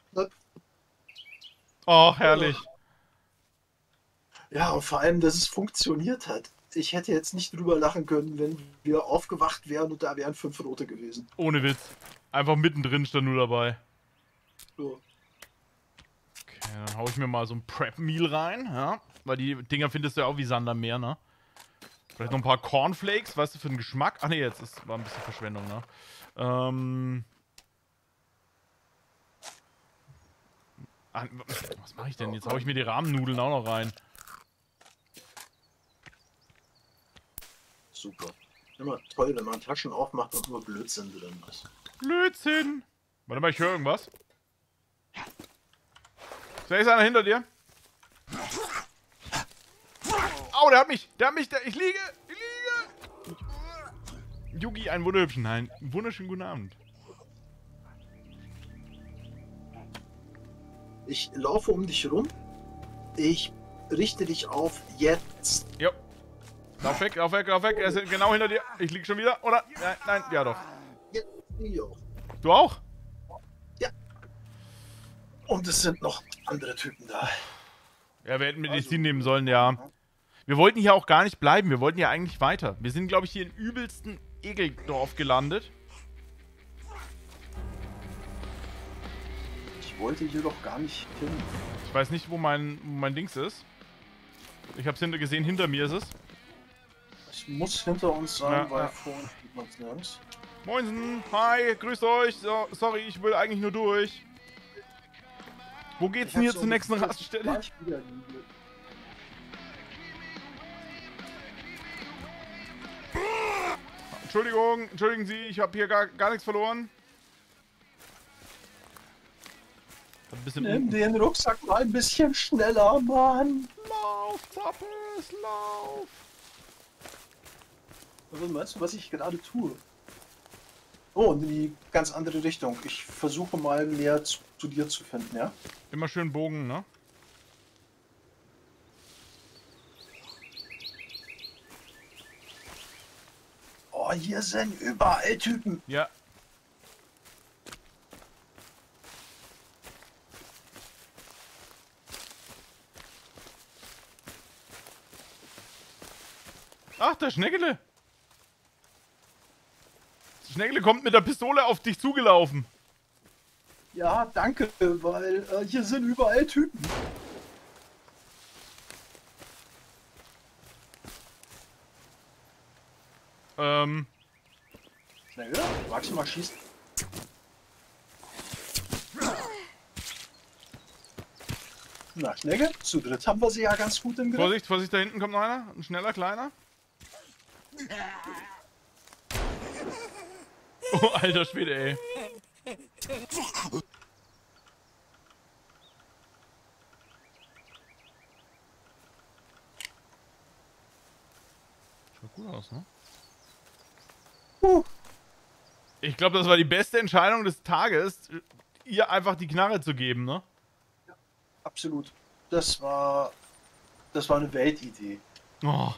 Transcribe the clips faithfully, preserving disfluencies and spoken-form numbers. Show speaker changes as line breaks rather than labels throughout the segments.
Oh, herrlich.
Ja, und vor allem, dass es funktioniert hat. Ich hätte jetzt nicht drüber lachen können, wenn wir aufgewacht wären und da wären fünf Rote gewesen.
Ohne Witz. Einfach mittendrin stand nur dabei.
So.
Okay, dann hau ich mir mal so ein Prep-Meal rein, ja. Weil die Dinger findest du ja auch wie Sand am Meer, ne? Vielleicht noch ein paar Cornflakes, weißt du, für den Geschmack. Ach ne, jetzt ist, war ein bisschen Verschwendung, ne? Ähm. Ach, was mache ich denn? Jetzt hau ich mir die Rahmennudeln auch noch rein.
Super. Immer toll, wenn man Taschen aufmacht und nur Blödsinn drin ist.
Blödsinn! Warte mal, ich höre irgendwas. Da ist einer hinter dir. Au, der hat mich! Der hat mich! Der, ich liege! Ich liege! Yugi, einen wunderhübschen, nein, wunderschönen guten Abend.
Ich laufe um dich rum. Ich richte dich auf jetzt.
Jo. Lauf weg, lauf weg, lauf weg. Er ist genau hinter dir. Ich lieg schon wieder. Oder? Nein, nein, ja doch.
Jetzt jo.
Du auch?
Ja. Und es sind noch andere Typen da.
Ja, wir hätten Medizin
Also,
nehmen sollen, ja. Wir wollten hier auch gar nicht bleiben. Wir wollten ja eigentlich weiter. Wir sind, glaube ich, hier im übelsten Ekeldorf gelandet.
Ich wollte hier doch gar nicht hin.
Ich weiß nicht, wo mein, wo mein Dings ist. Ich hab's hinter gesehen, hinter mir ist es.
Es muss hinter uns sein,
Ja,
weil
ja.
vor uns sieht man es nirgends.
Moinsen, hi, grüßt euch. So, sorry, ich will eigentlich nur durch. Wo geht's denn hier zur nächsten Raststelle? Entschuldigung, entschuldigen Sie, ich habe hier gar, gar nichts verloren. Ein bisschen
Nimm den Rucksack mal ein bisschen schneller, Mann.
Lauf, Zappes, lauf.
Was meinst du, was ich gerade tue? Oh, in die ganz andere Richtung. Ich versuche mal mehr zu, zu dir zu finden, ja?
Immer schön Bogen, ne?
Oh, hier sind überall Typen.
Ja. Ach, der Schneckele. Der Schneckele kommt mit der Pistole auf dich zugelaufen.
Ja, danke, weil äh, hier sind überall Typen.
Ähm.
Schnell, magst du mal schießen? Na, Schnecke, zu dritt haben wir sie ja ganz gut im Griff.
Vorsicht, Vorsicht, da hinten kommt noch einer. Ein schneller, kleiner. Oh, alter Schwede, ey. Schaut gut aus, ne?
Uh.
Ich glaube, das war die beste Entscheidung des Tages, ihr einfach die Knarre zu geben, ne?
Ja, absolut. Das war... Das war eine Weltidee.
Oh.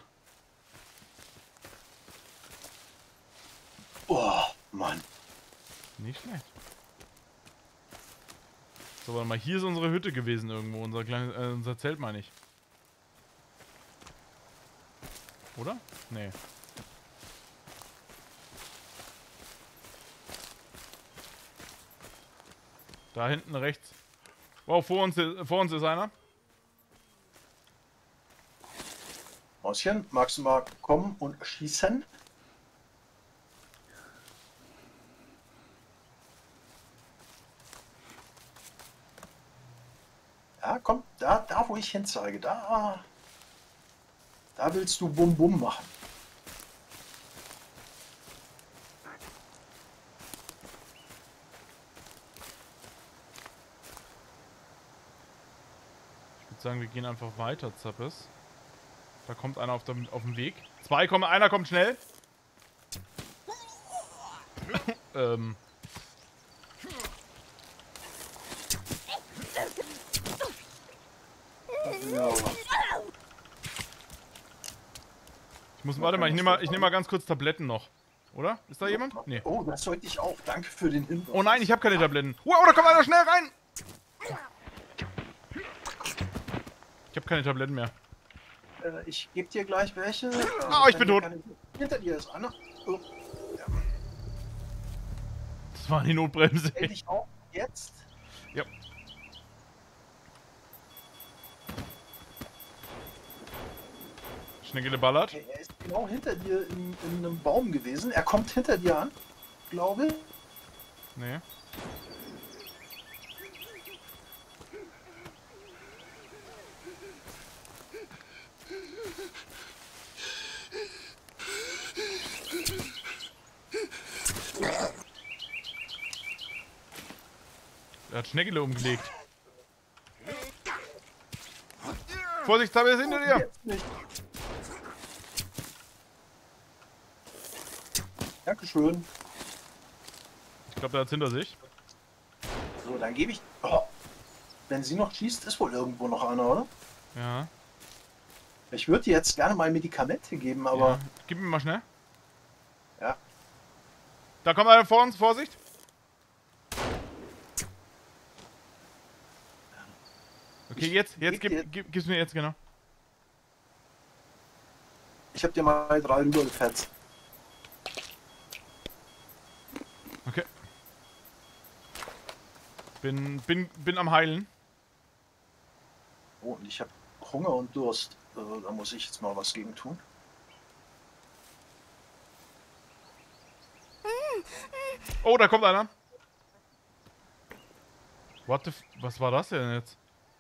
Oh, Mann.
Nicht schlecht. So, warte mal, hier ist unsere Hütte gewesen irgendwo. Unser kleines, äh, unser Zelt meine ich. Oder? Nee. Da hinten rechts. Wow, vor uns, vor uns ist einer.
Mäuschen, magst du mal kommen und schießen? Ja, komm, da, da wo ich hinzeige, da, da willst du Bum Bum machen.
Ich würde sagen, wir gehen einfach weiter, Zappes. Da kommt einer auf dem, auf dem Weg. Zwei kommen, einer kommt schnell. ähm.
Ja.
Ich muss, warte mal, ich nehme mal, ich nehm mal ganz kurz Tabletten noch. Oder? Ist da jemand? Nee.
Oh, das sollte ich auch. Danke für den Hinweis.
Oh nein, ich habe keine Tabletten. Wow, da kommt einer schnell rein! keine Tabletten mehr.
Äh, ich gebe dir gleich welche.
Ah, ich bin tot.
Keine... Hinter dir ist einer. Oh. Ja.
Das war die Notbremse.
Stell dich auf jetzt.
Ja. Schnell geballert.
Okay, er ist genau hinter dir in, in einem Baum gewesen. Er kommt hinter dir an, glaube ich.
Nee. Er hat Schneckele umgelegt. Vorsicht, Tabby ist hinter dir!
Jetzt nicht. Dankeschön.
Ich glaube, der hat's hinter sich.
So, dann gebe ich... Oh. Wenn sie noch schießt, ist wohl irgendwo noch einer, oder?
Ja.
Ich würde dir jetzt gerne mal Medikamente geben, aber...
Ja. Gib mir mal schnell.
Ja.
Da kommt einer vor uns, Vorsicht! Okay,
Ich
jetzt, jetzt,
geb dir-
gib, gib, gib's mir jetzt, genau.
Ich habe dir mal drei rübergefetzt.
Okay. Bin, bin, bin am Heilen.
Oh, und ich habe Hunger und Durst. Äh, da muss ich jetzt mal was gegen tun.
Oh, da kommt einer. What the f... Was war das denn jetzt?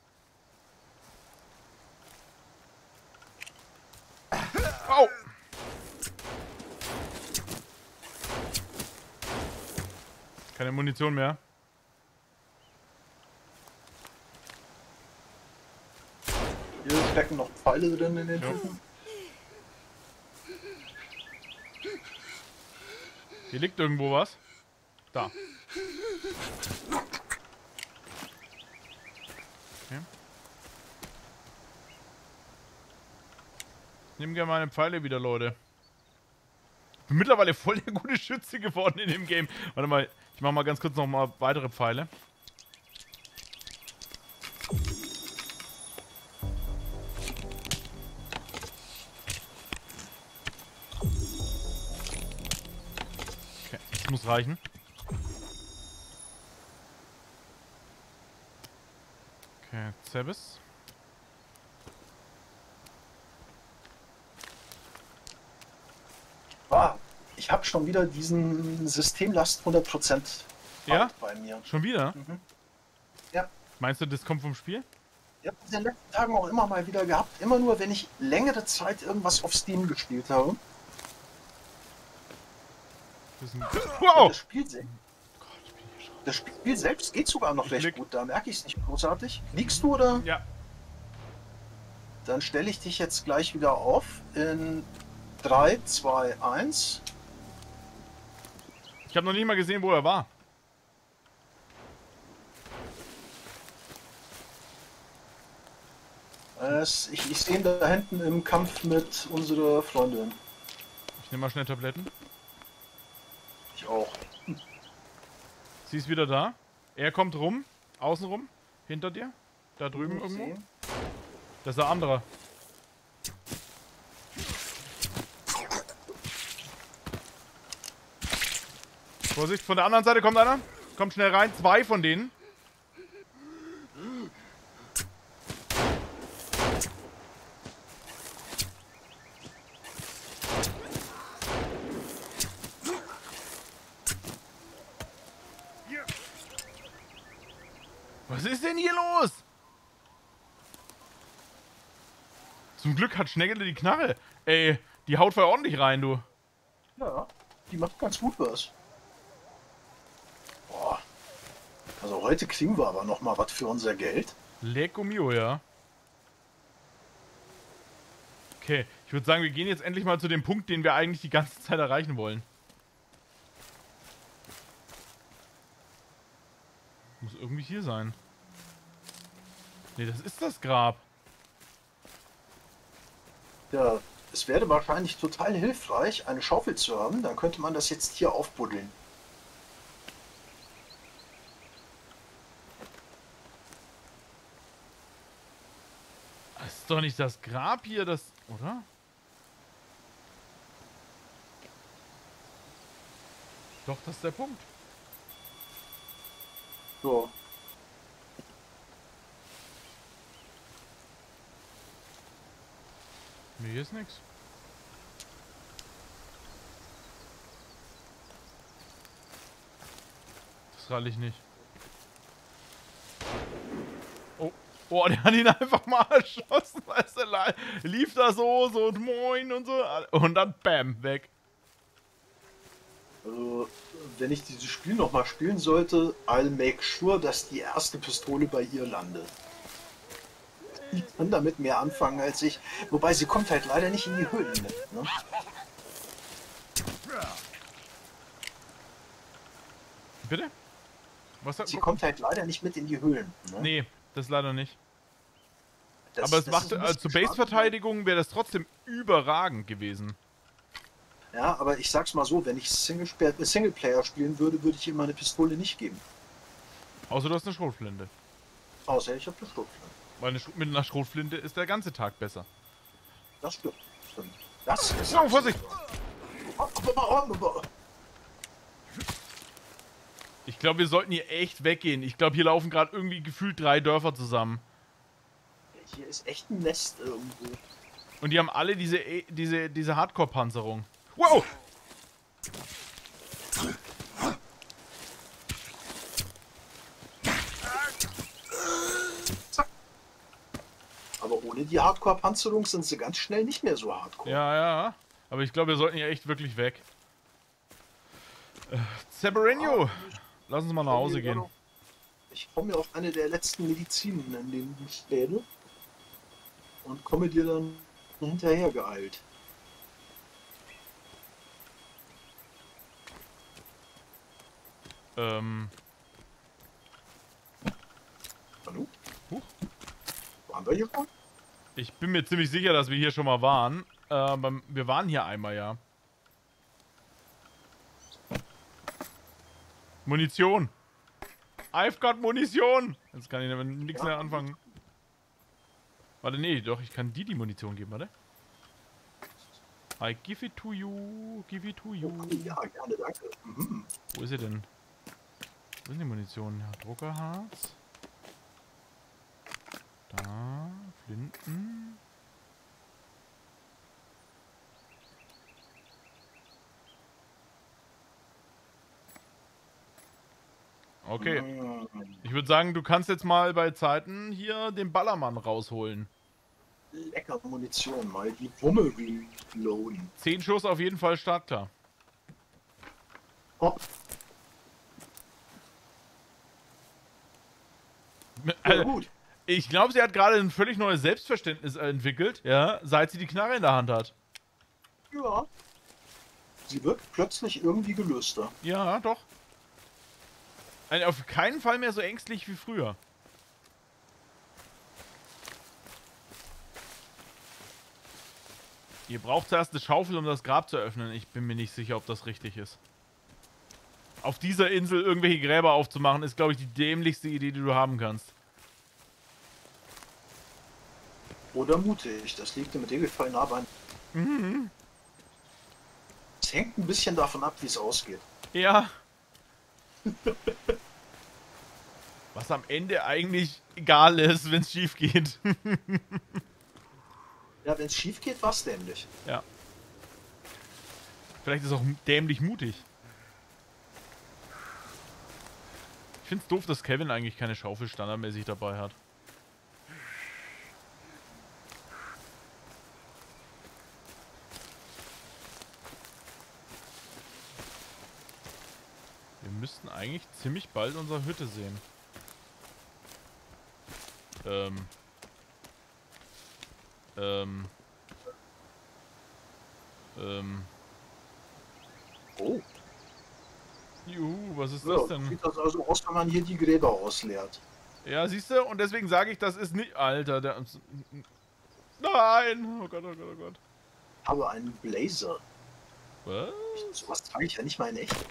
Au! Keine Munition mehr.
Hier stecken noch Pfeile drin in den
Ja.
Typen.
Hier liegt irgendwo was. Da. Okay. Ich nehme gerne meine Pfeile wieder, Leute. Ich bin mittlerweile voll der gute Schütze geworden in dem Game. Warte mal, ich mache mal ganz kurz noch mal weitere Pfeile. Okay, das muss reichen. Okay, Zebis.
Ah, ich habe schon wieder diesen Systemlast hundert Prozent
Ja?
bei mir.
Schon wieder?
Mhm. Ja.
Meinst du, das kommt vom Spiel?
Ich habe in den letzten Tagen auch immer mal wieder gehabt. Immer nur, wenn ich längere Zeit irgendwas auf Steam gespielt habe.
Das ist ein
Und
wow!
Das Spiel, se- das Spiel selbst geht sogar noch
Ich
recht
lieg-
gut. Da merke ich es nicht großartig. Liegst du oder?
Ja,
Dann stelle ich dich jetzt gleich wieder auf. In drei, zwei, eins.
ich habe noch nie mal gesehen, wo er war.
Es, ich ich sehe ihn da hinten im Kampf mit unserer Freundin.
Ich nehme mal schnell Tabletten.
Ich auch.
Sie ist wieder da. Er kommt rum, außen rum, hinter dir. Da drüben
Ich
irgendwo.
sehe.
Das ist der andere. Vorsicht, von der anderen Seite kommt einer. Kommt schnell rein. Zwei von denen. Was ist denn hier los? Zum Glück hat Schneckele die Knarre. Ey, die haut voll ordentlich rein, du.
Ja, die macht ganz gut was. Boah. Also heute kriegen wir aber noch mal was für unser Geld.
Lecco mio, ja. Okay, ich würde sagen, wir gehen jetzt endlich mal zu dem Punkt, den wir eigentlich die ganze Zeit erreichen wollen. Muss irgendwie hier sein. Ne, das ist das Grab.
Ja, es wäre wahrscheinlich total hilfreich, eine Schaufel zu haben. Dann könnte man das jetzt hier aufbuddeln.
Es ist doch nicht das Grab hier, das... Oder? Doch, das ist der Punkt.
So.
Nee, hier ist nichts. Das ralle ich nicht. Oh, oh, der hat ihn einfach mal erschossen, weißt du, lief da so, so und moin und so. Und dann bam, weg.
Also, wenn ich dieses Spiel nochmal spielen sollte, I'll make sure, dass die erste Pistole bei ihr landet. Die kann damit mehr anfangen als ich. Wobei, sie kommt halt leider nicht in die Höhlen mit, ne?
Bitte? Was hat,
Sie kommt halt leider nicht mit in die Höhlen. Ne?
Nee, das leider nicht.
Das,
Aber es
das
macht,
ist ein
also
bisschen
zur
schade.
Base-Verteidigung wäre das trotzdem überragend gewesen.
Ja, aber ich sag's mal so, wenn ich Singleplayer Singleplayer spielen würde, würde ich ihm meine Pistole nicht geben.
Außer du hast eine Schrotflinte.
Außer ich habe eine Schrotflinte.
Weil eine, Sch- mit einer Schrotflinte ist der ganze Tag besser.
Das stimmt. stimmt. Das ist
Oh, Vorsicht! Ich glaube, wir sollten hier echt weggehen. Ich glaube, hier laufen gerade irgendwie gefühlt drei Dörfer zusammen.
Hier ist echt ein Nest irgendwo.
Und die haben alle diese, E- diese, diese Hardcore-Panzerung. Wow!
Aber ohne die Hardcore-Panzerung sind sie ganz schnell nicht mehr so hardcore.
Ja, ja. Aber ich glaube, wir sollten hier echt wirklich weg. Äh, Zeberenio! Lass uns mal nach Hause gehen.
Ich komme mir auf eine der letzten Medizinen in den Städten und komme dir dann hinterher geeilt.
Ähm.
Hallo?
Huch.
Waren wir hier schon?
Ich bin mir ziemlich sicher, dass wir hier schon mal waren. Ähm, wir waren hier einmal, ja. Munition. I've got Munition. Jetzt kann ich aber nichts
Ja.
mehr anfangen. Warte, nee, doch, ich kann die die Munition geben, warte. I give it to you, give it to you.
Okay, ja, gerne, danke. Mhm.
Wo ist sie denn? Wo ist die Munition? Ja, Druckerharz. Da, Flinten. Okay.
Mhm.
Ich würde sagen, du kannst jetzt mal bei Zeiten hier den Ballermann rausholen.
Lecker Munition, mal die Wumme reloaden.
Zehn Schuss auf jeden Fall startklar.
Oh, ja,
Also,
gut.
ich glaube, sie hat gerade ein völlig neues Selbstverständnis entwickelt, ja, seit sie die Knarre in der Hand hat.
Ja. Sie wird plötzlich irgendwie gelöster.
Ja, doch. Also auf keinen Fall mehr so ängstlich wie früher. Ihr braucht zuerst eine Schaufel, um das Grab zu öffnen. Ich bin mir nicht sicher, ob das richtig ist. Auf dieser Insel irgendwelche Gräber aufzumachen, ist, glaube ich, die dämlichste Idee, die du haben kannst.
Oder mutig, das liegt im Regelfall nah bei.
Mhm.
Es hängt ein bisschen davon ab, wie es ausgeht.
Ja. Was am Ende eigentlich egal ist, wenn es schief geht.
Ja, wenn es schief geht, war es dämlich.
Ja. Vielleicht ist es auch dämlich mutig. Ich find's doof, dass Kevin eigentlich keine Schaufel standardmäßig dabei hat. Wir müssten eigentlich ziemlich bald unsere Hütte sehen. Ähm. Ähm. Ähm.
Oh.
Juhu, was ist
Ja,
das denn?
sieht das also aus, wenn man hier die Gräber ausleert.
Ja, siehst du? Und deswegen sage ich, das ist nicht... Alter, der... Nein! Oh Gott, oh Gott, oh Gott.
Aber einen Blazer.
Was?
Sowas trage ich ja nicht mal in echt.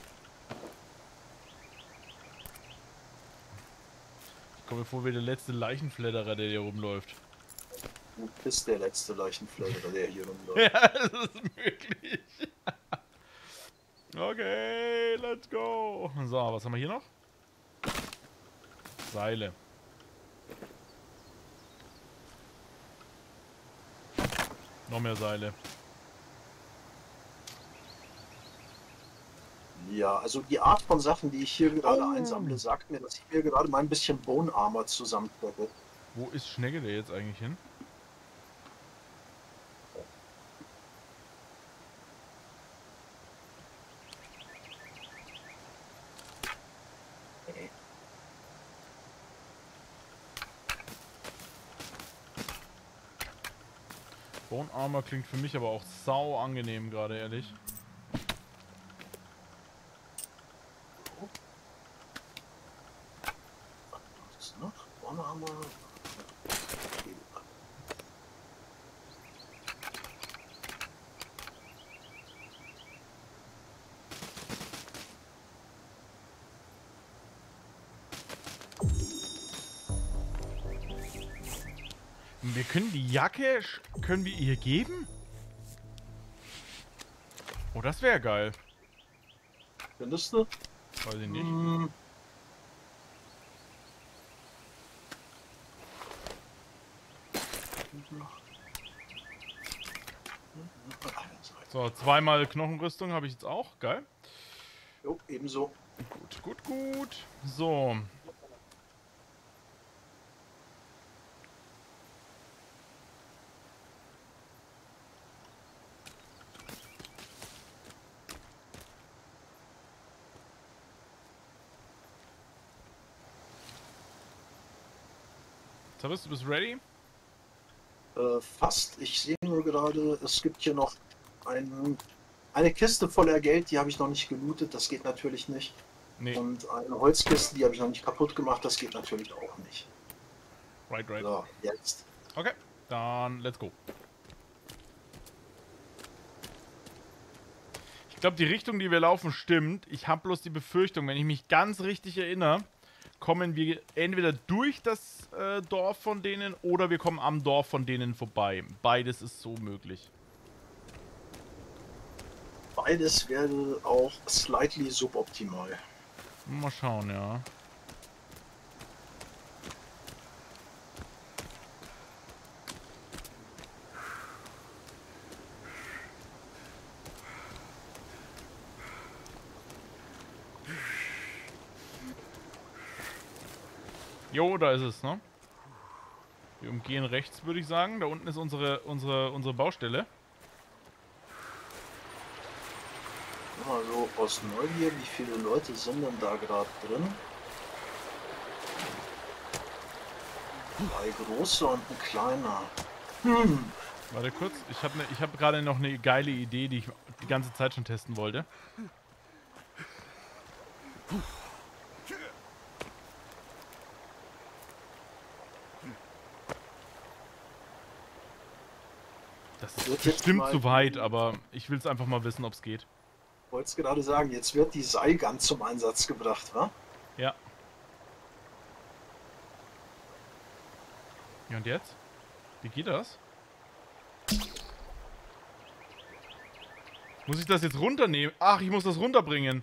Ich komme mir vor wie der letzte Leichenfledderer, der hier rumläuft.
Du bist der letzte Leichenfleurer, der hier rumläuft.
Ja, das ist möglich. Okay, let's go. So, was haben wir hier noch? Seile. Noch mehr Seile.
Ja, also die Art von Sachen, die ich hier gerade
Oh.
einsammle, sagt mir, dass ich mir gerade mal ein bisschen Bone Armor zusammenstelle.
Wo ist Schnegge der jetzt eigentlich hin? Bone Armor klingt für mich aber auch sau angenehm gerade, ehrlich.
Was ist noch? Bone Armor.
Wir können die Jacke, sch- können wir ihr geben? Oh, das wäre geil.
Findest du?
Weiß ich nicht.
Hm.
So, zweimal Knochenrüstung habe ich jetzt auch. Geil.
Jo, ebenso.
Gut, gut, gut. So. Tabis, du bist ready?
Äh, fast. Ich sehe nur gerade, es gibt hier noch ein, eine Kiste voller Geld, die habe ich noch nicht gelootet, das geht natürlich nicht.
Nee.
Und eine Holzkiste, die habe ich noch nicht kaputt gemacht, das geht natürlich auch nicht.
Right, right.
So, jetzt.
Okay, dann let's go. Ich glaube, die Richtung, die wir laufen, stimmt. Ich habe bloß die Befürchtung, wenn ich mich ganz richtig erinnere, kommen wir entweder durch das äh, Dorf von denen oder wir kommen am Dorf von denen vorbei. Beides ist so möglich.
Beides wäre auch slightly suboptimal.
Mal schauen, ja. Jo, da ist es, ne? Wir umgehen rechts, würde ich sagen. Da unten ist unsere, unsere, unsere Baustelle.
Mal so aus Neugier, wie viele Leute sind denn da gerade drin? Zwei große und ein kleiner. Hm.
Warte kurz, ich habe ne, ich hab gerade noch eine geile Idee, die ich die ganze Zeit schon testen wollte. Das ist
Wird jetzt
bestimmt
mal
zu weit,
die-
aber ich will es einfach mal wissen, ob es geht.
Ich wollte es gerade sagen, jetzt wird die Seilgun zum Einsatz gebracht, wa?
Ja. Ja, und jetzt? Wie geht das? Muss ich das jetzt runternehmen? Ach, ich muss das runterbringen.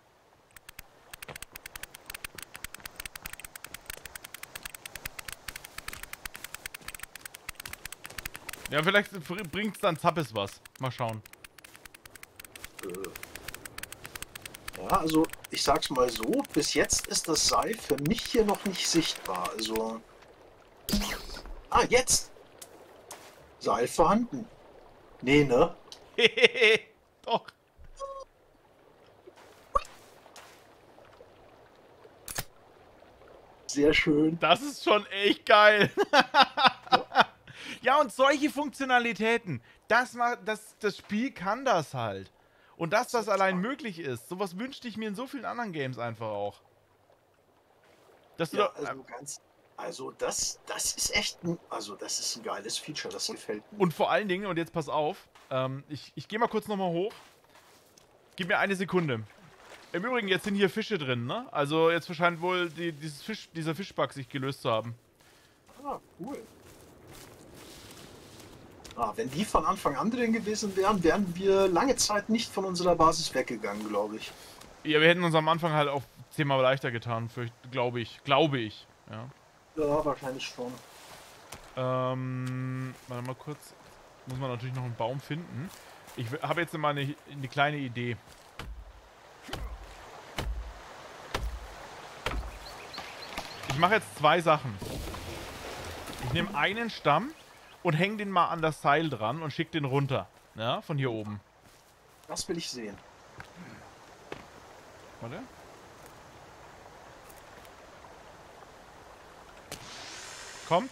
Ja, vielleicht bringt es dann Zappes was. Mal schauen.
Äh. Ja, also ich sag's mal so, bis jetzt ist das Seil für mich hier noch nicht sichtbar. Also. Ah, jetzt! Seil vorhanden. Nee, ne?
Doch.
Sehr schön.
Das ist schon echt geil. Ja, und solche Funktionalitäten, das, macht, das, das Spiel kann das halt. Und dass das allein möglich ist, sowas wünschte ich mir in so vielen anderen Games einfach auch. Dass du
Ja,
da,
also ganz. Also das, das ist echt ein, also das ist ein geiles Feature, das gefällt mir.
und vor allen Dingen, und jetzt pass auf, ähm, ich, ich gehe mal kurz nochmal hoch. Gib mir eine Sekunde. Im Übrigen, jetzt sind hier Fische drin, ne? Also jetzt scheint wohl die, dieses Fisch, dieser Fischbug sich gelöst zu haben.
Ah, cool. Ah, wenn die von Anfang an drin gewesen wären, wären wir lange Zeit nicht von unserer Basis weggegangen, glaube ich.
Ja, wir hätten uns am Anfang halt auch zehnmal leichter getan, glaube ich. Glaube ich. Ja.
Ja, wahrscheinlich schon.
Ähm, warte mal kurz. Muss man natürlich noch einen Baum finden. Ich habe jetzt mal eine, eine kleine Idee. Ich mache jetzt zwei Sachen. Ich nehme einen Stamm und hänge den mal an das Seil dran und schicke den runter. Ja, von hier oben.
Das will ich sehen.
Warte. Kommt.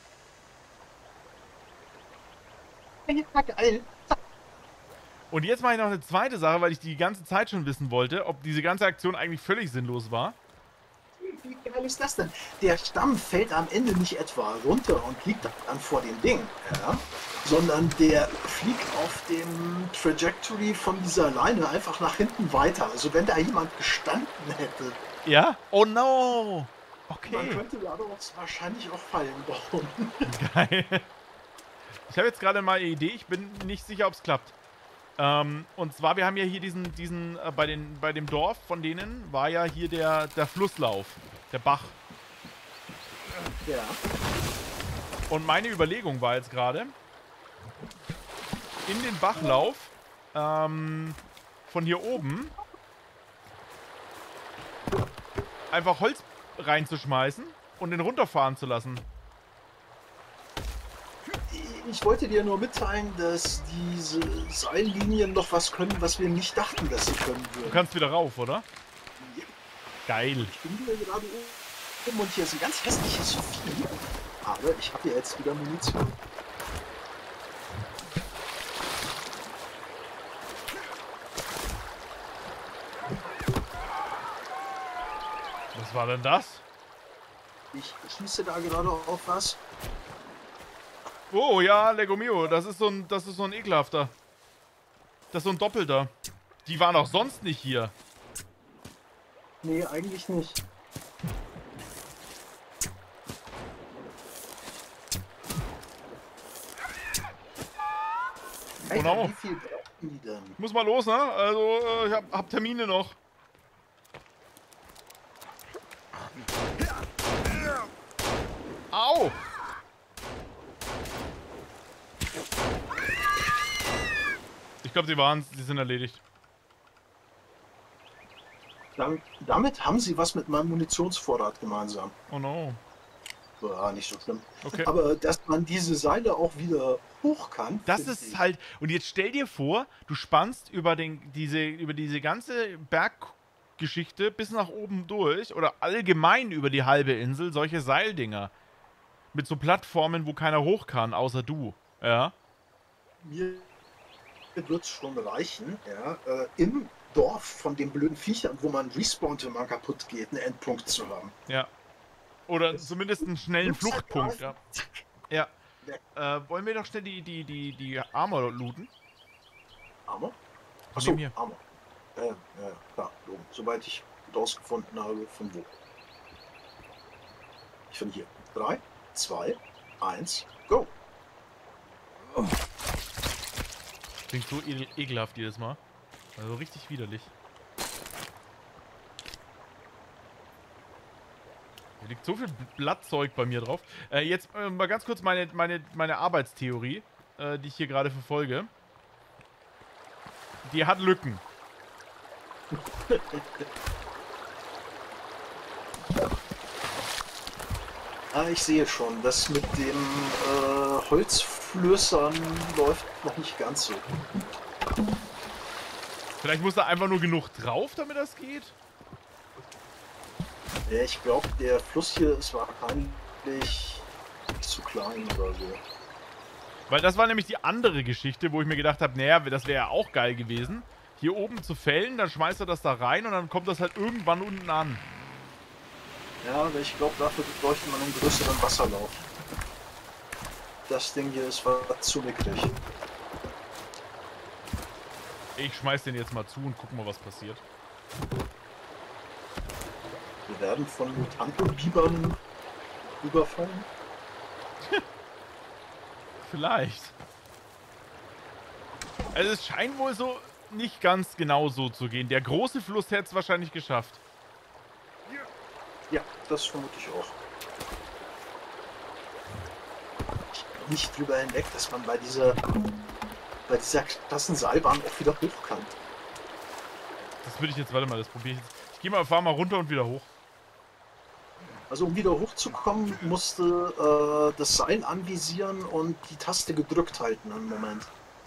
Ja, geil.
Und jetzt mache ich noch eine zweite Sache, weil ich die ganze Zeit schon wissen wollte, ob diese ganze Aktion eigentlich völlig sinnlos war.
Wie geil ist das denn? Der Stamm fällt am Ende nicht etwa runter und liegt dann vor dem Ding, ja? Sondern der fliegt auf dem Trajectory von dieser Leine einfach nach hinten weiter. Also wenn da jemand gestanden hätte.
Ja? Oh no! Okay.
Man könnte daraus wahrscheinlich auch Fallen bauen.
Geil. Ich habe jetzt gerade mal eine Idee, ich bin nicht sicher, ob es klappt. Ähm, und zwar, wir haben ja hier diesen, diesen, äh, bei, den, bei dem Dorf von denen war ja hier der, der Flusslauf, der Bach.
Ja.
Und meine Überlegung war jetzt gerade, in den Bachlauf, ähm, von hier oben, einfach Holz reinzuschmeißen und den runterfahren zu lassen.
Ich wollte dir nur mitteilen, dass diese Seillinien noch was können, was wir nicht dachten, dass sie können würden.
Du kannst wieder rauf, oder?
Ja.
Geil.
Ich bin hier gerade oben und hier ist ein ganz hässliches Vieh. Aber ich habe ja jetzt wieder Munition.
Was war denn das?
Ich schieße da gerade auf was.
Oh ja, Lego Mio, das ist so ein, das ist so ein ekelhafter. Das ist so ein Doppelter. Die waren auch sonst nicht hier.
Nee, eigentlich nicht. Alter,
Genau.
wie viel brauchen die denn?
Ich muss mal los, ne? Also, äh, ich hab, hab Termine noch. Au! Ich glaube, sie waren's. Sie sind erledigt.
Dann, damit haben sie was mit meinem Munitionsvorrat gemeinsam.
Oh no.
Ja, nicht so schlimm.
Okay.
Aber dass man diese Seile auch wieder hoch kann.
Das
finde
ist
ich-
halt. Und jetzt stell dir vor, du spannst über, den, diese, über diese ganze Berggeschichte bis nach oben durch oder allgemein über die halbe Insel solche Seildinger. Mit so Plattformen, wo keiner hoch kann, außer du. Ja.
Mir wird es schon reichen, ja, äh, im Dorf von den blöden Viechern, wo man respawnt, wenn man kaputt geht, einen Endpunkt zu haben.
Ja. Oder
Das-
zumindest einen schnellen
Rucksack
Fluchtpunkt. Ja.
greifen, zack,
Ja.
weg.
Äh, wollen wir doch schnell die, die, die, die Armor looten?
Armor?
Von
Achso,
dem hier.
Armor. Ja, ja, ja, klar, logisch. Soweit ich rausgefunden habe, von wo. Ich von hier. drei, zwei, eins, go!
Klingt so ekel ekelhaft jedes Mal. Also richtig widerlich. Hier liegt so viel Blattzeug bei mir drauf. Äh, jetzt äh, mal ganz kurz meine, meine, meine Arbeitstheorie, äh, die ich hier gerade verfolge. Die hat Lücken.
Ah, ich sehe schon, das mit dem äh, Holzflößern läuft noch nicht ganz so.
Vielleicht muss da einfach nur genug drauf, damit das geht.
Ja, ich glaube, der Fluss hier ist wahrscheinlich zu klein oder so.
Weil das war nämlich die andere Geschichte, wo ich mir gedacht habe, naja, das wäre ja auch geil gewesen. Hier oben zu fällen, dann schmeißt er das da rein und dann kommt das halt irgendwann unten an.
Ja, aber ich glaube, dafür bräuchte man einen größeren Wasserlauf. Das Ding hier ist war zu mickrig.
Ich schmeiß den jetzt mal zu und guck mal, was passiert.
Wir werden von Mutanten-Bibern überfallen.
Vielleicht. Also es scheint wohl so nicht ganz genau so zu gehen. Der große Fluss hätte es wahrscheinlich geschafft.
Ja, das vermute ich auch. Ich bin nicht drüber hinweg, dass man bei dieser, bei dieser Klassenseilbahn auch wieder hoch kann.
Das würde ich jetzt, warte mal, das probiere ich jetzt. Ich gehe mal, fahr mal runter und wieder hoch.
Also um wieder hochzukommen, musste äh, das Seil anvisieren und die Taste gedrückt halten einen Moment.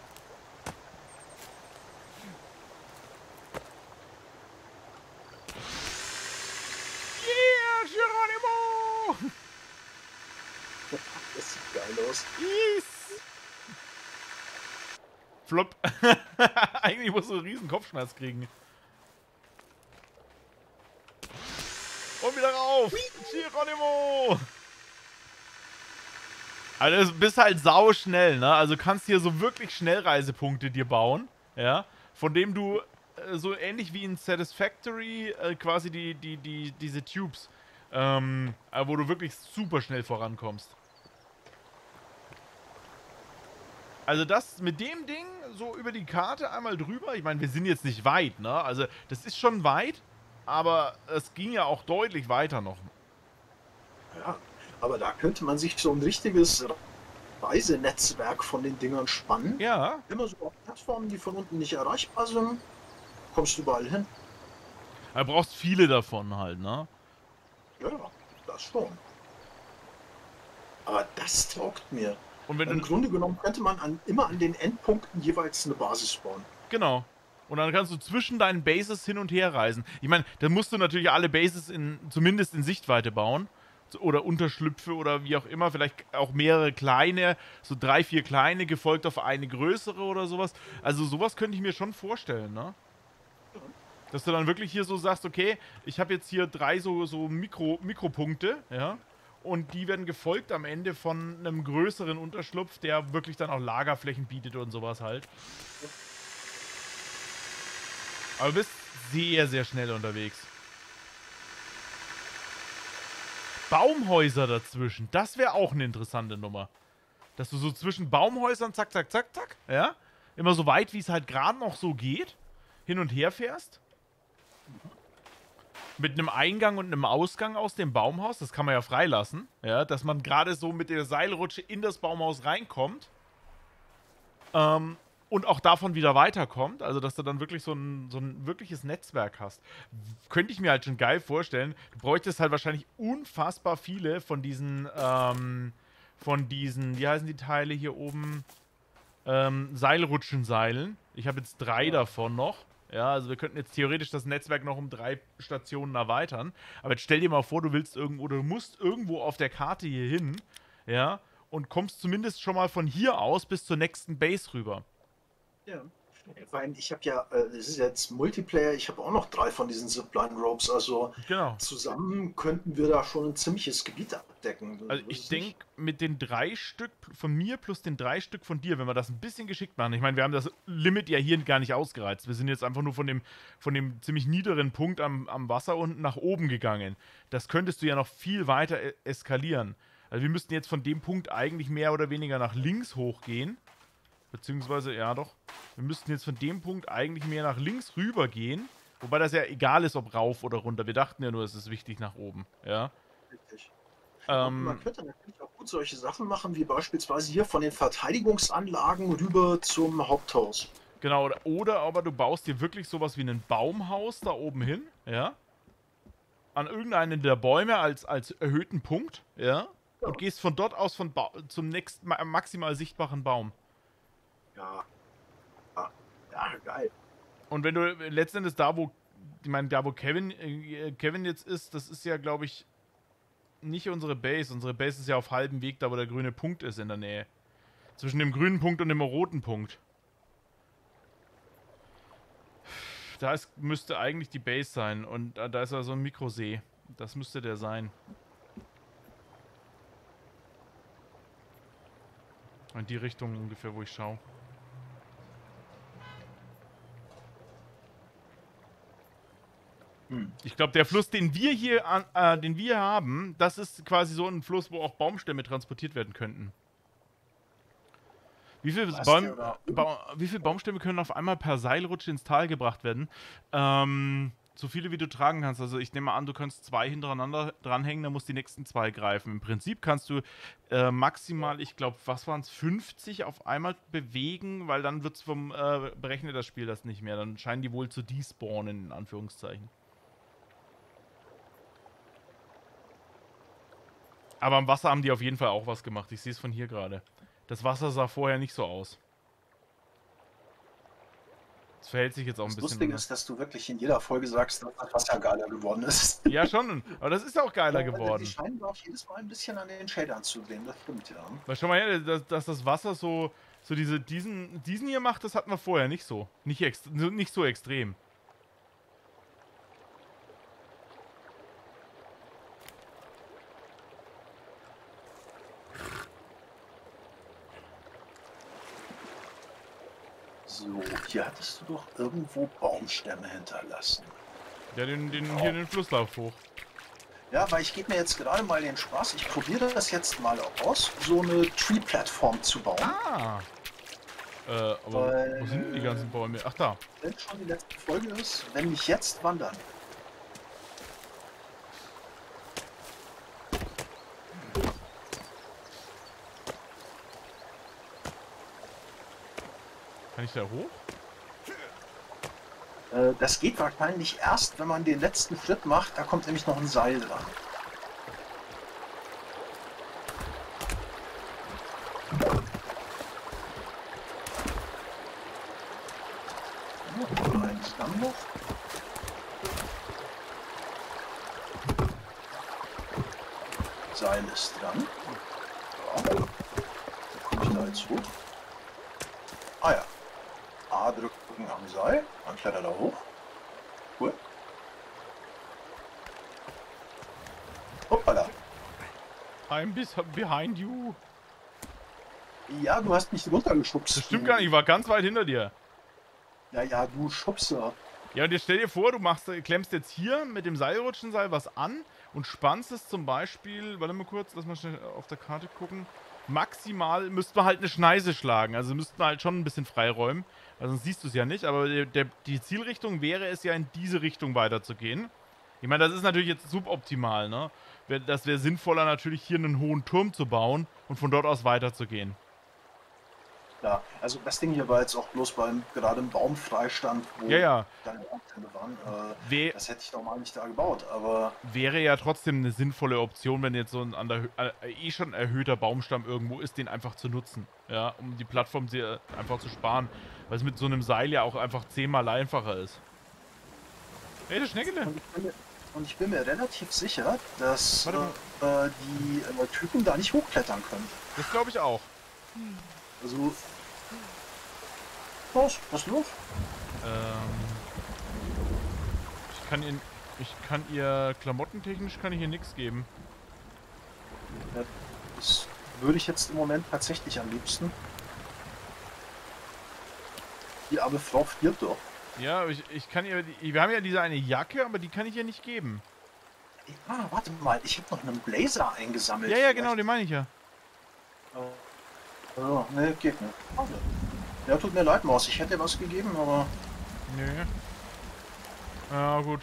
Yeah, Geronimo!
Das sieht geil aus.
Yes! Flop. Eigentlich musst du einen riesen Kopfschmerz kriegen. Und wieder rauf! Geronimo! Also du bist halt sau schnell, ne? Also kannst hier so wirklich Schnellreisepunkte dir bauen, ja? Von dem du äh, so ähnlich wie in Satisfactory äh, quasi die, die, die, diese Tubes, ähm, äh, wo du wirklich super schnell vorankommst. Also das mit dem Ding so über die Karte einmal drüber, ich meine, wir sind jetzt nicht weit, ne? Also das ist schon weit, aber es ging ja auch deutlich weiter noch.
Ja, aber da könnte man sich so ein richtiges Reisenetzwerk von den Dingern spannen.
Ja.
Immer so auf Plattformen, die von unten nicht erreichbar sind. Kommst du überall hin.
Du brauchst viele davon halt, ne?
Ja, das schon. Aber das taugt mir.
Und wenn
Im
du,
Grunde genommen könnte man an, immer an den Endpunkten jeweils eine Basis bauen.
genau. Und dann kannst du zwischen deinen Bases hin und her reisen. Ich meine, dann musst du natürlich alle Bases in, zumindest in Sichtweite bauen. Oder Unterschlüpfe oder wie auch immer. Vielleicht auch mehrere kleine, so drei, vier kleine, gefolgt auf eine größere oder sowas. Also sowas könnte ich mir schon vorstellen, ne? Dass du dann wirklich hier so sagst, okay, ich habe jetzt hier drei so, so Mikro, Mikropunkte, ja. Und die werden gefolgt am Ende von einem größeren Unterschlupf, der wirklich dann auch Lagerflächen bietet und sowas halt. Aber du bist sehr, sehr schnell unterwegs. Baumhäuser dazwischen, das wäre auch eine interessante Nummer. Dass du so zwischen Baumhäusern, zack, zack, zack, zack, ja, immer so weit, wie es halt gerade noch so geht, hin und her fährst. Mit einem Eingang und einem Ausgang aus dem Baumhaus, das kann man ja freilassen, ja, dass man gerade so mit der Seilrutsche in das Baumhaus reinkommt. Ähm, und auch davon wieder weiterkommt, also dass du dann wirklich so ein, so ein wirkliches Netzwerk hast. Könnte ich mir halt schon geil vorstellen. Du bräuchtest halt wahrscheinlich unfassbar viele von diesen, ähm, von diesen, wie heißen die Teile hier oben? Ähm, Seilrutschenseilen. Ich habe jetzt drei ja. davon noch. Ja, also wir könnten jetzt theoretisch das Netzwerk noch um drei Stationen erweitern. Aber jetzt stell dir mal vor, du willst irgendwo, oder du musst irgendwo auf der Karte hier hin, ja, und kommst zumindest schon mal von hier aus bis zur nächsten Base rüber.
Ja. Weil ich habe ja, das ist jetzt Multiplayer, ich habe auch noch drei von diesen Zipline Ropes, also
genau.
Zusammen könnten wir da schon ein ziemliches Gebiet abdecken.
Also ich denke, mit den drei Stück von mir plus den drei Stück von dir, wenn wir das ein bisschen geschickt machen, ich meine, wir haben das Limit ja hier gar nicht ausgereizt, wir sind jetzt einfach nur von dem, von dem ziemlich niederen Punkt am, am Wasser unten nach oben gegangen. Das könntest du ja noch viel weiter eskalieren. Also wir müssten jetzt von dem Punkt eigentlich mehr oder weniger nach links hochgehen. Beziehungsweise, ja doch, wir müssten jetzt von dem Punkt eigentlich mehr nach links rüber gehen. Wobei das ja egal ist, ob rauf oder runter. Wir dachten ja nur, es ist wichtig nach oben. Ja.
Richtig.
Ähm,
man könnte natürlich auch gut solche Sachen machen, wie beispielsweise hier von den Verteidigungsanlagen rüber zum Haupthaus.
Genau, oder, oder aber du baust dir wirklich sowas wie ein Baumhaus da oben hin, ja. An irgendeinen der Bäume als, als erhöhten Punkt, ja. Ja. Und gehst von dort aus von ba zum nächsten maximal sichtbaren Baum.
Ja. Ja, ja, geil.
Und wenn du letztendlich da, wo, ich meine, da wo Kevin, äh, Kevin jetzt ist, das ist ja, glaube ich, nicht unsere Base. Unsere Base ist ja auf halbem Weg, da wo der grüne Punkt ist in der Nähe. Zwischen dem grünen Punkt und dem roten Punkt. Da ist, müsste eigentlich die Base sein. Und da ist ja so ein Mikrosee. Das müsste der sein. In die Richtung ungefähr, wo ich schaue. Ich glaube, der Fluss, den wir hier an, äh, den wir haben, das ist quasi so ein Fluss, wo auch Baumstämme transportiert werden könnten. Wie viele,
Was
Baum,
der da-
Baum, wie viele Baumstämme können auf einmal per Seilrutsche ins Tal gebracht werden? Ähm, so viele wie du tragen kannst. Also ich nehme an, du kannst zwei hintereinander dranhängen, dann musst die nächsten zwei greifen. Im Prinzip kannst du äh, maximal, ich glaube, was waren es, fünfzig auf einmal bewegen, weil dann wird es vom, äh, berechnet das Spiel das nicht mehr. Dann scheinen die wohl zu despawnen, in Anführungszeichen. Aber am Wasser haben die auf jeden Fall auch was gemacht. Ich sehe es von hier gerade. Das Wasser sah vorher nicht so aus. Das verhält sich jetzt auch ein
Das
bisschen
Lustige
anders.
ist, dass du wirklich in jeder Folge sagst, dass das Wasser geiler geworden ist.
Ja, schon. Aber das ist auch geiler
Die
geworden.
scheinen auch jedes Mal ein bisschen an den Shadern zu drehen, das stimmt, ja.
Weil schau mal her, dass, dass das Wasser so, so diese, diesen, diesen hier macht, das hatten wir vorher nicht so. Nicht, ext nicht so extrem.
So, hier hattest du doch irgendwo Baumstämme hinterlassen.
Ja, den, den, hier den Flusslauf hoch.
Ja, weil ich gebe mir jetzt gerade mal den Spaß, ich probiere das jetzt mal aus, so eine Tree-Plattform zu bauen.
Ah. Äh, aber
Weil,
wo sind denn die ganzen Bäume? Ach, da.
Wenn schon die letzte Folge ist, wenn nicht jetzt, wann dann?
Kann ich da hoch?
Äh, das geht wahrscheinlich erst, wenn man den letzten Schritt macht, da kommt nämlich noch ein Seil dran. Ja, ein Stamm noch. Seil ist dran. Ja. Dann komme ich da jetzt hoch. Ah ja. A drücken am Seil, dann klettert er hoch. Cool. Hoppala.
I'm bis behind you.
Ja, du hast mich runtergeschubst.
Das stimmt gar nicht, ich war ganz weit hinter dir.
Ja, ja, du Schubser.
Ja, und jetzt stell dir vor, du machst, klemmst jetzt hier mit dem Seilrutschenseil was an und spannst es zum Beispiel, warte mal kurz, lass mal schnell auf der Karte gucken. Maximal müsste man halt eine Schneise schlagen, also müssten wir halt schon ein bisschen freiräumen, weil sonst siehst du es ja nicht, aber der, der, die Zielrichtung wäre es ja in diese Richtung weiterzugehen. Ich meine, das ist natürlich jetzt suboptimal, ne? Das wäre sinnvoller natürlich hier einen hohen Turm zu bauen und von dort aus weiterzugehen.
Ja, also das Ding hier war jetzt auch bloß beim gerade im Baumfreistand, wo
Ja, ja.
deine Baumstämme waren. Äh,
We
das hätte ich normal nicht da gebaut, aber
wäre ja trotzdem eine sinnvolle Option, wenn jetzt so ein an der, äh, eh schon erhöhter Baumstamm irgendwo ist, den einfach zu nutzen. Ja, um die Plattform sehr einfach zu sparen. Weil es mit so einem Seil ja auch einfach zehnmal einfacher ist. Hey, der Schneckele!
und ich bin mir, und ich bin mir relativ sicher, dass
Warte
äh, die äh, Typen da nicht hochklettern können.
Das glaube ich auch.
Also. Was? Was ist los?
Ähm, ich kann ihr, ich kann ihr klamottentechnisch kann ich ihr nichts geben.
Ja, das würde ich jetzt im Moment tatsächlich am liebsten. Die arme Frau friert doch.
Ja, ich, ich kann ihr, die, wir haben ja diese eine Jacke, aber die kann ich ihr nicht geben.
Ah, warte mal, ich habe noch einen Blazer eingesammelt.
Ja, ja,
Vielleicht-
genau, den meine ich ja.
Oh, ne, geht nicht. Schade. Ja, tut mir leid, Maus. Ich hätte was gegeben, aber
Nö. Ja, gut.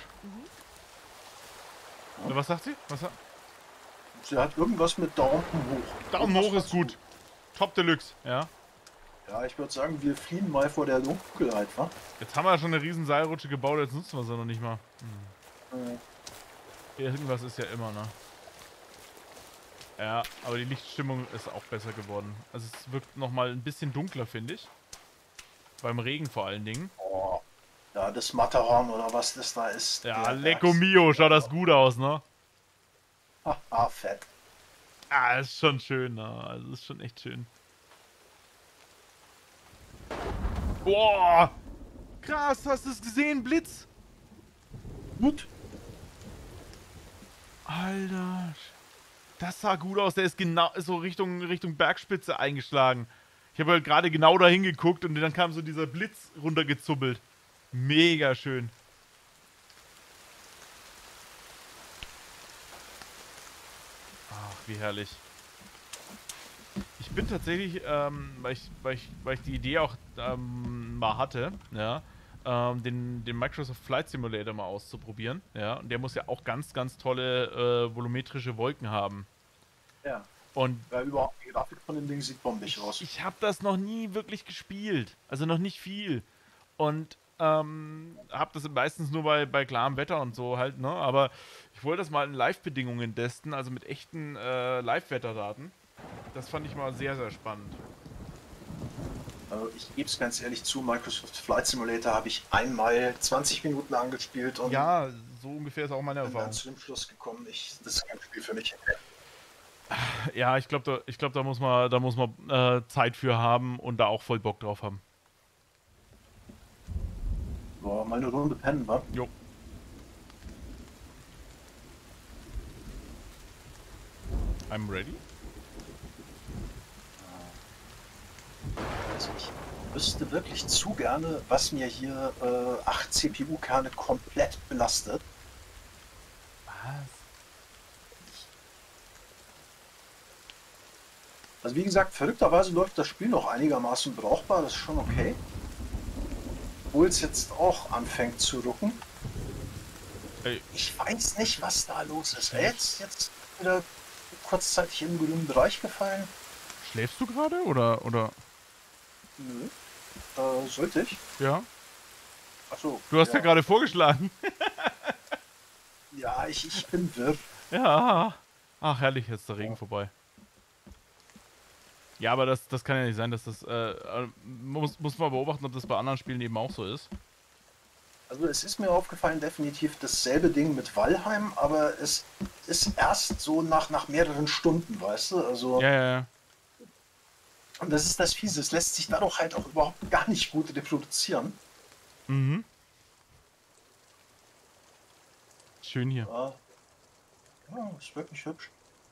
Ja. Was sagt sie? Was sagt?
sie hat irgendwas mit Daumen hoch.
Daumen
Irgendwas
hoch ist
dazu.
gut. Top Deluxe, ja.
Ja, ich würde sagen, wir fliehen mal vor der Dunkelheit, wa?
Jetzt haben wir schon eine riesen Seilrutsche gebaut, jetzt nutzen wir sie noch nicht mal.
Äh,
Irgendwas ist ja immer, ne? Ja, aber die Lichtstimmung ist auch besser geworden. Also es wirkt nochmal ein bisschen dunkler, finde ich. Beim Regen vor allen Dingen.
oh, ja, das Matterhorn oder was das da ist.
Ja,
der
Lecco
Bergs-
Mio, schaut das gut aus, ne?
Haha, fett.
Ah, ist schon schön, ne? Also ist schon echt schön. Boah! Krass, hast du es gesehen? Blitz!
Gut.
Alter. Das sah gut aus. Der ist genau so Richtung, Richtung Bergspitze eingeschlagen. Ich habe halt gerade genau da hingeguckt und dann kam so dieser Blitz runtergezuppelt. Mega schön. Ach, wie herrlich. Ich bin tatsächlich, ähm, weil, ich, weil, ich, weil ich die Idee auch ähm, mal hatte, ja, ähm, den, den Microsoft Flight Simulator mal auszuprobieren, ja, und der muss ja auch ganz, ganz tolle äh, volumetrische Wolken haben.
Ja.
Und
Ja, überhaupt die Grafik von dem Ding sieht bombig
ich,
aus.
ich habe das noch nie wirklich gespielt, also noch nicht viel. Und ähm, habe das meistens nur bei, bei klarem Wetter und so halt, ne, aber ich wollte das mal in Live-Bedingungen testen, also mit echten äh, Live-Wetterdaten. Das fand ich mal sehr, sehr spannend.
Also ich gebe es ganz ehrlich zu, Microsoft Flight Simulator habe ich einmal zwanzig Minuten angespielt und
Ja, so ungefähr ist auch meine
bin dann
Erfahrung.
zu dem Schluss gekommen, ich, das ist kein Spiel für mich.
Ja, ich glaube, da, ich glaub, da muss man, da muss man äh, Zeit für haben und da auch voll Bock drauf haben.
Boah, mal eine Runde pennen, wa?
Jo. I'm ready.
Also ich wüsste wirklich zu gerne, was mir hier äh, acht C P U-Kerne komplett belastet.
Was?
Also wie gesagt, verrückterweise läuft das Spiel noch einigermaßen brauchbar, das ist schon okay. Obwohl es jetzt auch anfängt zu rucken.
Ey,
Ich weiß nicht, was da los ist. Er ist jetzt wieder kurzzeitig im grünen Bereich gefallen.
schläfst du gerade oder, oder?
Nö. Äh, sollte ich?
Ja?
Achso.
Du hast ja,
Ja,
gerade vorgeschlagen.
ja ich, ich bin wirr.
Ja. Ach, herrlich, jetzt ist der Regen
Ja.
vorbei. Ja, aber das, das kann ja nicht sein, dass das, äh, äh, muss, muss man beobachten, ob das bei anderen Spielen eben auch so ist.
Also es ist mir aufgefallen, definitiv dasselbe Ding mit Valheim, aber es ist erst so nach, nach mehreren Stunden, weißt du? Also,
Ja, ja, ja.
und das ist das Fiese, es lässt sich dadurch halt auch überhaupt gar nicht gut reproduzieren.
Mhm. Schön hier.
Ja, ja ist wirklich hübsch.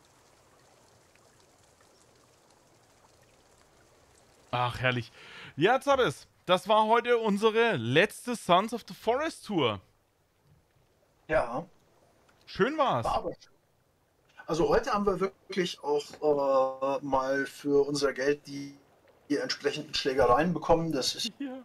Ach, herrlich. Ja, Zabes, das war heute unsere letzte Sons of the Forest Tour.
Ja,
Schön
war
war's.
aber schön. Also heute haben wir wirklich auch äh, mal für unser Geld die, die entsprechenden Schlägereien bekommen. Das ist
Ja.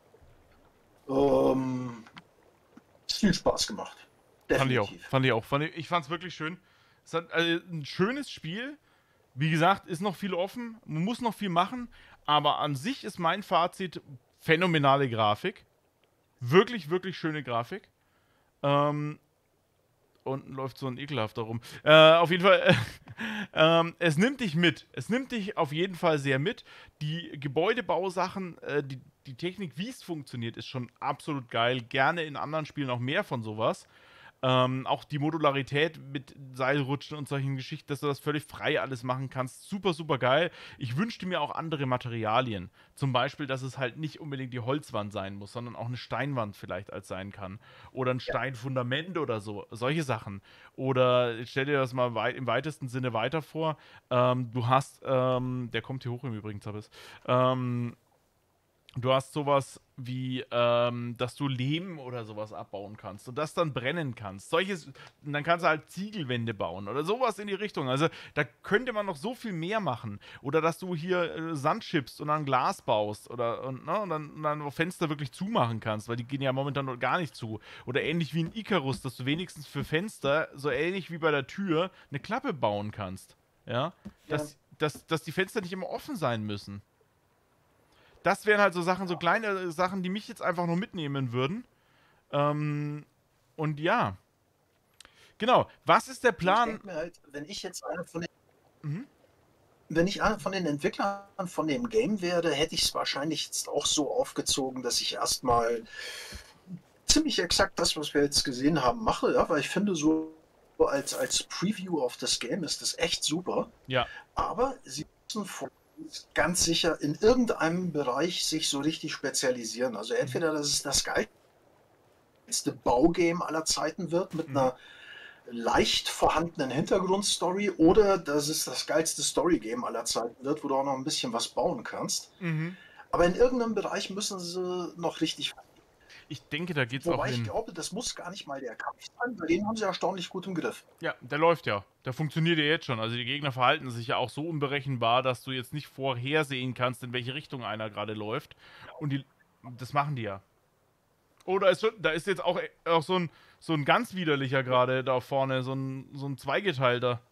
ähm, viel Spaß gemacht.
Fand ich auch.
Definitiv.
Fand ich auch. Fand ich ich fand's wirklich schön. Es hat also, ein schönes Spiel. Wie gesagt, ist noch viel offen. Man muss noch viel machen. Aber an sich ist mein Fazit phänomenale Grafik. Wirklich, wirklich schöne Grafik. Ähm, unten läuft so ein ekelhafter rum. Äh, auf jeden Fall, äh, ähm, es nimmt dich mit. Es nimmt dich auf jeden Fall sehr mit. Die Gebäudebausachen, äh, die, die Technik, wie es funktioniert, ist schon absolut geil. Gerne in anderen Spielen auch mehr von sowas. Ähm, auch die Modularität mit Seilrutschen und solchen Geschichten, dass du das völlig frei alles machen kannst. Super, super geil. Ich wünschte mir auch andere Materialien. Zum Beispiel, dass es halt nicht unbedingt die Holzwand sein muss, sondern auch eine Steinwand vielleicht als sein kann. Oder ein
Ja,
Steinfundament oder so. Solche Sachen. Oder stell dir das mal wei im weitesten Sinne weiter vor. Ähm, du hast, ähm, der kommt hier hoch im Übrigen, Zappes. Ähm, Du hast sowas wie, ähm, dass du Lehm oder sowas abbauen kannst und das dann brennen kannst. Solches, und dann kannst du halt Ziegelwände bauen oder sowas in die Richtung. Also da könnte man noch so viel mehr machen. Oder dass du hier äh, Sand schippst und dann Glas baust oder und, ne, und dann, und dann Fenster wirklich zumachen kannst, weil die gehen ja momentan noch gar nicht zu. Oder ähnlich wie ein Icarus, dass du wenigstens für Fenster, so ähnlich wie bei der Tür, eine Klappe bauen kannst. Ja,
ja,
dass, dass, dass die Fenster nicht immer offen sein müssen. Das wären halt so Sachen, so kleine Sachen, die mich jetzt einfach nur mitnehmen würden. Ähm, und ja. Genau. Was ist der
ich
Plan?
denke mir halt, wenn ich jetzt einer von den,
Mhm.
wenn ich einer von den Entwicklern von dem Game wäre, hätte ich es wahrscheinlich jetzt auch so aufgezogen, dass ich erstmal ziemlich exakt das, was wir jetzt gesehen haben, mache, ja, weil ich finde, so als, als Preview auf das Game ist das echt super.
Ja.
Aber sie müssen vor- ganz sicher in irgendeinem Bereich sich so richtig spezialisieren. Also
Mhm.
entweder, dass es das geilste Baugame aller Zeiten wird mit
Mhm.
einer leicht vorhandenen Hintergrundstory oder dass es das geilste Storygame aller Zeiten wird, wo du auch noch ein bisschen was bauen kannst.
Mhm.
Aber in irgendeinem Bereich müssen sie noch richtig.
Ich denke, da geht's auch
Wobei ich
hin.
glaube, das muss gar nicht mal der Kampf sein, weil den haben sie erstaunlich gut im Griff.
Ja, der läuft ja. Der funktioniert ja jetzt schon. Also die Gegner verhalten sich ja auch so unberechenbar, dass du jetzt nicht vorhersehen kannst, in welche Richtung einer gerade läuft. Und die, das machen die ja. Oh, da ist, schon, da ist jetzt auch, auch so, ein, so ein ganz widerlicher gerade da vorne, so ein, so ein zweigeteilter.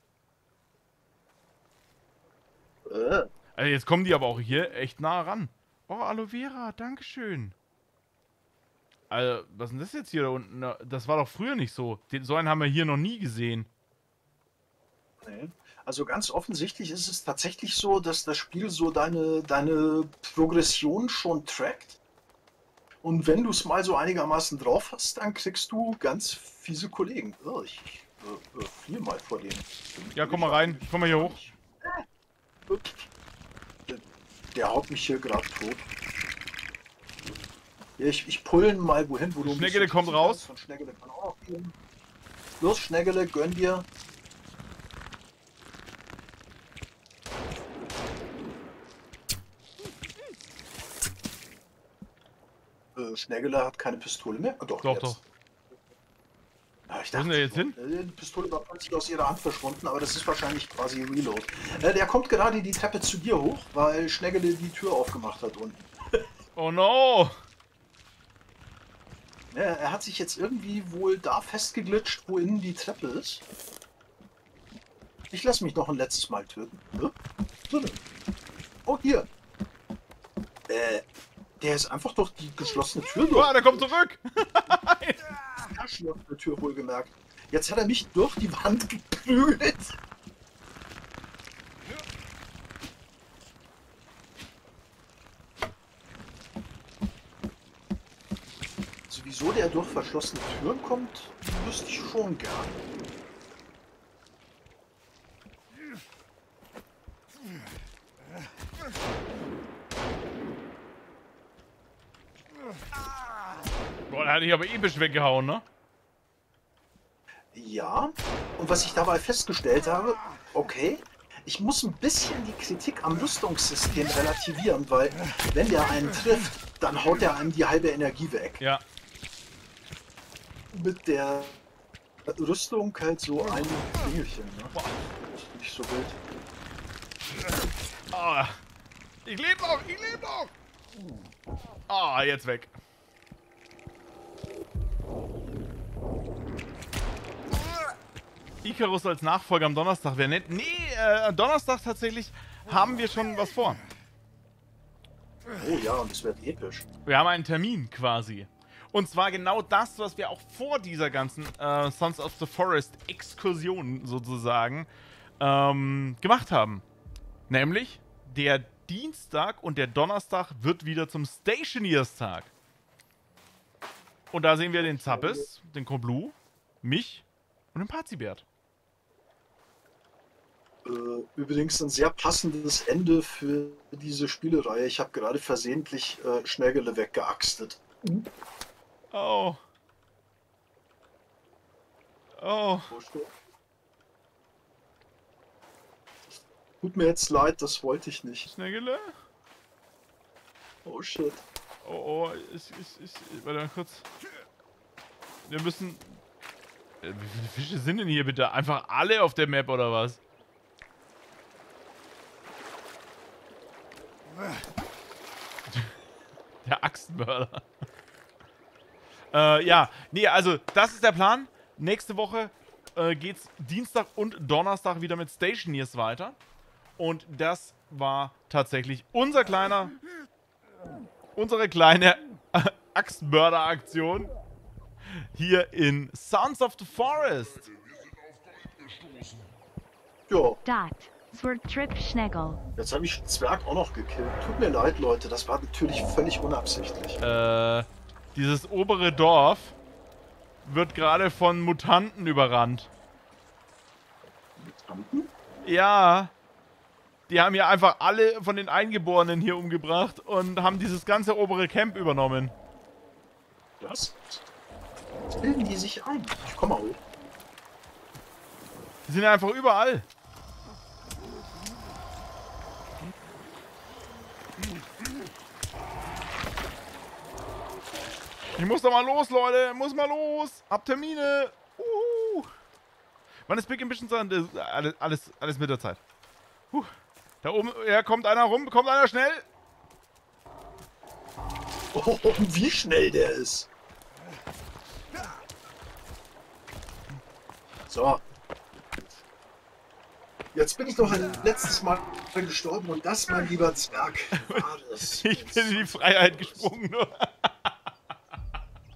Äh,
Also jetzt kommen die aber auch hier echt nah ran. Oh, Aloe Vera, dankeschön. Also, was ist denn das jetzt hier da unten? Na, das war doch früher nicht so. Den, so einen haben wir hier noch nie gesehen.
nee. Also ganz offensichtlich ist es tatsächlich so, dass das Spiel so deine, deine Progression schon trackt. Und wenn du es mal so einigermaßen drauf hast, dann kriegst du ganz fiese Kollegen. Oh, ich äh, äh, fliehe mal vor dem.
Ja, komm mal rein. Komm mal hier hoch.
Der, der haut mich hier gerade tot. Ja, ich, ich pullen mal wohin, wo du... ein
Schneggele
bisschen
kommt
tiefer
raus.
bist, und Schneggele kann auch noch gehen. Los, Schneggele, gönn dir. Äh, Schneggele hat keine Pistole mehr. Ah, doch,
Doch,
jetzt.
doch.
Ah, ich
Wo ist denn der jetzt
schon, äh, Die Pistole war plötzlich aus ihrer Hand verschwunden, aber das ist wahrscheinlich quasi Reload. Äh, der kommt gerade die Treppe zu dir hoch, weil Schneggele die Tür aufgemacht hat unten.
Oh no!
Ja, er hat sich jetzt irgendwie wohl da festgeglitscht, wo innen die Treppe ist. Ich lasse mich noch ein letztes Mal töten. Hm? So denn. Oh, hier. Äh, der ist einfach durch die geschlossene Tür durch.
Oh, der kommt zurück!
Geschlossene Tür wohlgemerkt. Jetzt hat er mich durch die Wand geprügelt. Also wieso der durch verschlossene Türen kommt, wüsste ich schon gern.
Boah, der hat dich aber episch weggehauen, ne?
Ja, und was ich dabei festgestellt habe, okay, ich muss ein bisschen die Kritik am Rüstungssystem relativieren, weil wenn der einen trifft, dann haut er einem die halbe Energie weg.
Ja.
Mit der Rüstung halt so ein Dingelchen, ne? Nicht so wild.
Ah. Ich lebe noch, ich lebe noch! Ah, jetzt weg. Icarus als Nachfolger am Donnerstag wäre nett. Nee, äh, Donnerstag tatsächlich haben wir schon was vor.
Oh ja, und es wird episch.
Wir haben einen Termin quasi. Und zwar genau das, was wir auch vor dieser ganzen äh, Sons of the Forest Exkursion sozusagen ähm, gemacht haben. Nämlich der Dienstag und der Donnerstag wird wieder zum Stationeers-Tag. Und da sehen wir den Zappes, den Koblu, mich und den Pazibert.
Äh, übrigens ein sehr passendes Ende für diese Spielereihe. Ich habe gerade versehentlich äh, Schneggele weggeaxtet.
Oh. Oh.
Tut mir jetzt leid, das wollte ich nicht.
Schneggele?
Oh shit.
Oh, oh, ich, ich, ich, warte mal kurz. Wir müssen... Äh, Wie viele Fische sind denn hier bitte? Einfach alle auf der Map oder was? Der Axtmörder. äh, ja, nee, also das ist der Plan. Nächste Woche äh, geht's Dienstag und Donnerstag wieder mit Stationeers weiter. Und das war tatsächlich unser kleiner, unsere kleine Axtmörder-Aktion hier in Sons of the Forest.
Ja,
Dot. Sword Trip Schneggel.
jetzt habe ich Zwerg auch noch gekillt. Tut mir leid, Leute, das war natürlich völlig unabsichtlich.
Äh, dieses obere Dorf wird gerade von Mutanten überrannt.
Mutanten?
Ja. Die haben ja einfach alle von den Eingeborenen hier umgebracht und haben dieses ganze obere Camp übernommen.
Was? Was bilden die sich ein? Ich komme mal hoch.
Die sind ja einfach überall. Ich muss doch mal los, Leute. Muss mal los. Hab Termine. Uhu. Wann ist Big Ambition sein? Alles, alles, alles mit der Zeit. Huh. Da oben, ja, kommt einer rum. Kommt einer schnell.
Oh, wie schnell der ist. So. Jetzt bin ich noch ein letztes Mal gestorben und das, mein lieber Zwerg, war das.
Ich bin in die Freiheit gesprungen. Nur.